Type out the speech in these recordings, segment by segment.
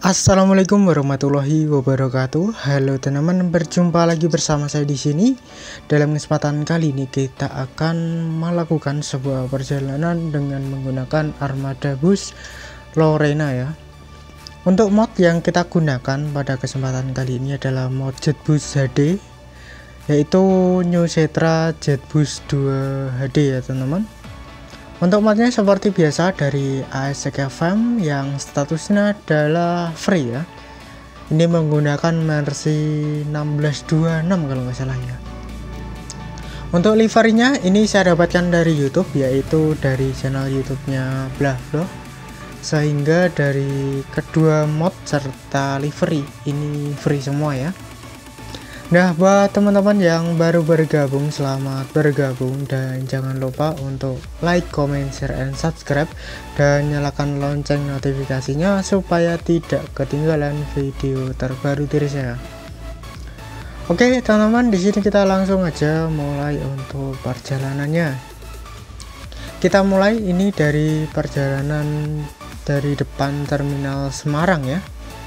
Assalamualaikum warahmatullahi wabarakatuh. Halo teman-teman, berjumpa lagi bersama saya di sini. Dalam kesempatan kali ini kita akan melakukan sebuah perjalanan dengan menggunakan armada bus Lorena ya. Untuk mod yang kita gunakan pada kesempatan kali ini adalah mod Jetbus HD, yaitu New Setra Jetbus 2 HD ya teman-teman. Untuk modnya seperti biasa dari ASEC FM yang statusnya adalah free ya. Ini menggunakan versi 16.26 kalau nggak salah ya. Untuk liverynya ini saya dapatkan dari YouTube, yaitu dari channel YouTube-nya BlahBlog. Sehingga dari kedua mod serta livery ini free semua ya. Nah, buat teman-teman yang baru bergabung, selamat bergabung dan jangan lupa untuk like, comment, share, and subscribe dan nyalakan lonceng notifikasinya supaya tidak ketinggalan video terbaru dari saya. Oke, teman-teman, di sini kita langsung aja mulai untuk perjalanannya. Kita mulai ini dari perjalanan dari depan terminal Semarang ya.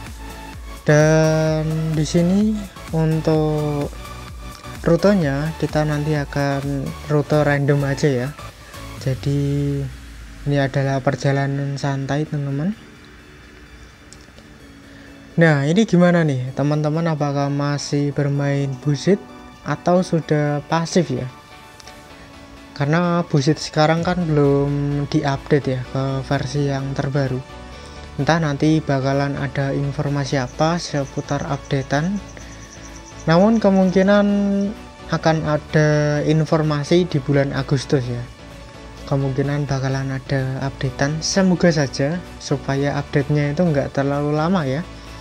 Dan di sini untuk rutenya kita nanti akan rute random aja ya. Jadi ini adalah perjalanan santai teman-teman. Nah, ini gimana nih teman-teman, apakah masih bermain Busit atau sudah pasif ya? Karena Busit sekarang kan belum diupdate ya ke versi yang terbaru. Entah nanti bakalan ada informasi apa seputar updatean. Namun kemungkinan akan ada informasi di bulan Agustus ya. Kemungkinan bakalan ada updatean. Semoga saja supaya update-nya itu enggak terlalu lama ya.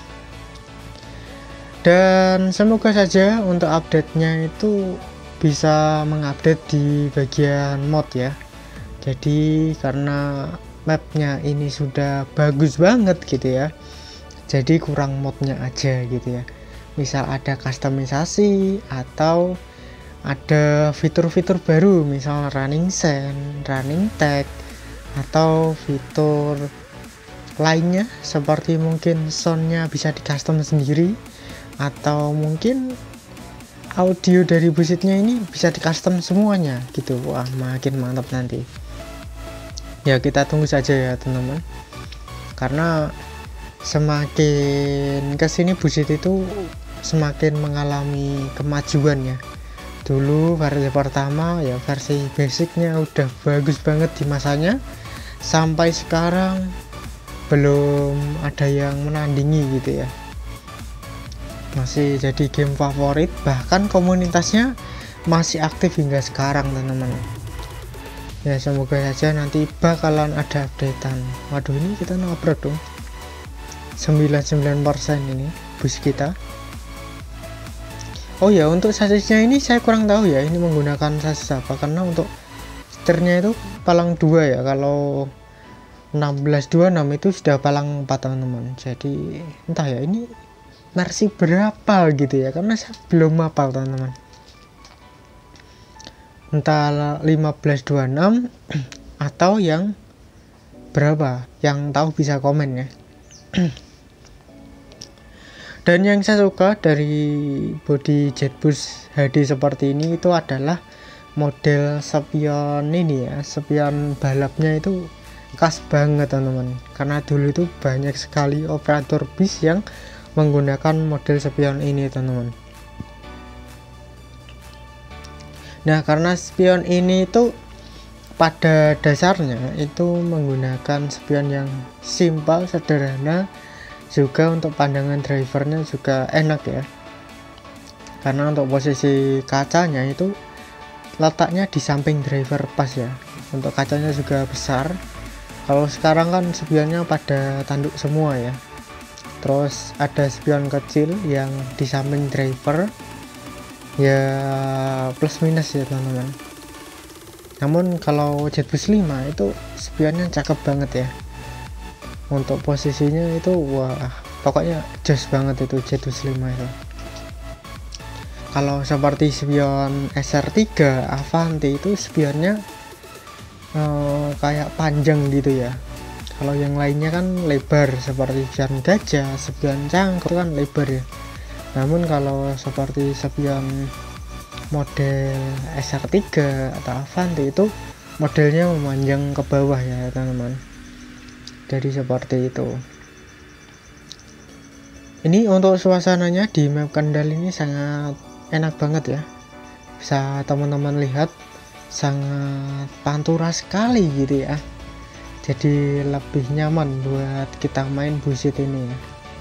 Dan semoga saja untuk update-nya itu bisa mengupdate di bagian mod ya. Jadi karena mapnya ini sudah bagus banget gitu ya, jadi kurang modnya aja gitu ya. Misal ada customisasi atau ada fitur-fitur baru, misal running scene, running tag, atau fitur lainnya seperti mungkin soundnya bisa di custom sendiri, atau mungkin audio dari Busitnya ini bisa di custom semuanya gitu. Wah, makin mantap nanti ya, kita tunggu saja ya teman-teman. Karena semakin kesini Busit itu semakin mengalami kemajuan ya. Dulu versi pertama ya, versi basicnya udah bagus banget di masanya, sampai sekarang belum ada yang menandingi gitu ya. Masih jadi game favorit, bahkan komunitasnya masih aktif hingga sekarang teman-teman. Ya, semoga saja nanti bakalan ada updatean. Waduh, ini kita nabrak dong 99% ini bus kita. Oh ya, untuk sasisnya ini saya kurang tahu ya, ini menggunakan sasis apa, karena untuk setirnya itu palang 2 ya. Kalau 1626 itu sudah palang 4 teman-teman. Jadi entah ya ini versi berapa gitu ya, karena saya belum hafal teman-teman. Entah 1526 atau yang berapa, yang tahu bisa komen ya. Dan yang saya suka dari body Jetbus HD seperti ini itu adalah model spion ini ya. Spion balapnya itu khas banget teman-teman, karena dulu itu banyak sekali operator bis yang menggunakan model spion ini teman-teman. Nah, karena spion ini itu pada dasarnya itu menggunakan spion yang simpel, sederhana, juga untuk pandangan drivernya juga enak ya. Karena untuk posisi kacanya itu letaknya di samping driver pas ya. Untuk kacanya juga besar. Kalau sekarang kan spionnya pada tanduk semua ya. Terus ada spion kecil yang di samping driver. Ya plus minus ya teman-teman. Namun kalau Jetbus 5 itu spionnya cakep banget ya. Untuk posisinya itu wah, pokoknya jos banget itu Jetbus 5 itu. Kalau seperti spion SR3 Avanti itu spionnya kayak panjang gitu ya. Kalau yang lainnya kan lebar seperti spion gajah, spion cangkok kan lebar ya. Namun kalau seperti spion model SR3 atau Avanti itu modelnya memanjang ke bawah ya teman-teman. Jadi seperti itu. Ini untuk suasananya di map Kendal ini sangat enak banget ya. Bisa teman-teman lihat sangat pantura sekali gitu ya. Jadi lebih nyaman buat kita main busit ini ya.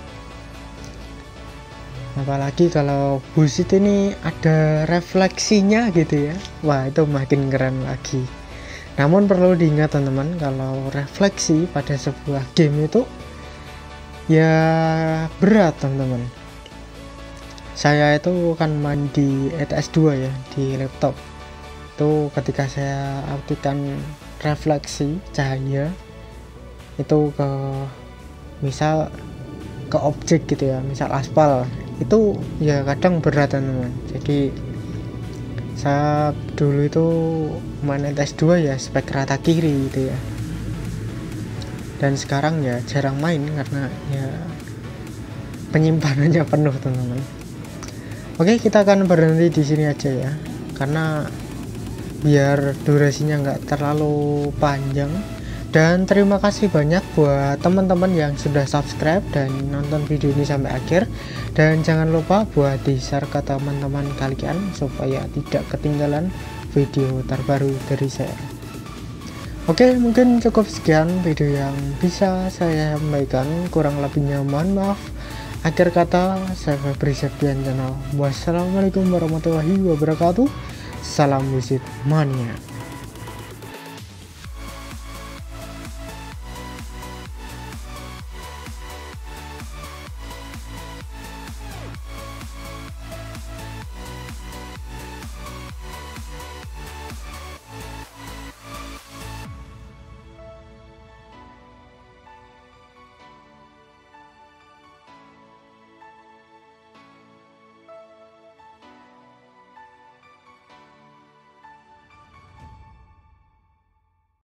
Apalagi kalau busit ini ada refleksinya gitu ya. Wah, itu makin keren lagi. Namun perlu diingat teman-teman, kalau refleksi pada sebuah game itu ya berat teman-teman. Saya itu kan main di ETS 2 ya, di laptop. Itu ketika saya aktifkan refleksi cahaya itu ke misal ke objek gitu ya, misal aspal itu ya kadang berat teman-teman. Jadi saya dulu itu main ETS 2 ya spek rata kiri gitu ya, dan sekarang ya jarang main karena ya penyimpanannya penuh teman-teman. Oke, kita akan berhenti di sini aja ya, karena biar durasinya nggak terlalu panjang. Dan terima kasih banyak buat teman-teman yang sudah subscribe dan nonton video ini sampai akhir. Dan jangan lupa buat di share ke teman-teman kalian supaya tidak ketinggalan video terbaru dari saya. Oke, mungkin cukup sekian video yang bisa saya sampaikan, kurang lebihnya mohon maaf. Akhir kata, saya Febri Septian channel. Wassalamualaikum warahmatullahi wabarakatuh. Salam busit mania.